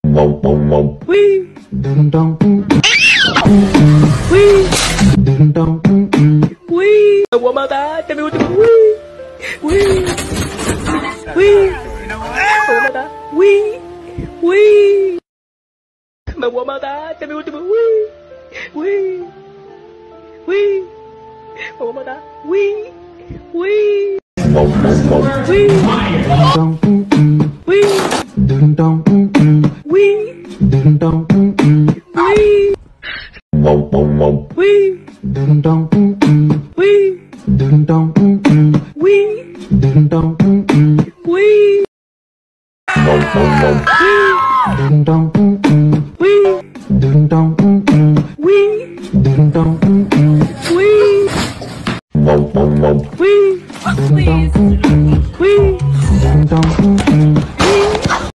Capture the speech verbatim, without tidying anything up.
Wee. Dum dum. Wee. Dum dum. Wee. One more time. Tell me what to do. Wee. Wee. Wee. One more time. Wee. Wee. One more time. Tell me what to do. Wee. Wee. Wee. One more time. Wee. Wee. Wee. Wee. Dum dum. Wee. Dum dum. Wee. Wee. Dum dum. Wee. Dum dum. Wee. Dum dum. Wee. Dum dum. Wee. Dum dum. Wee. Dum dum. Wee. Wee. Dum dum. Wee. Dum dum.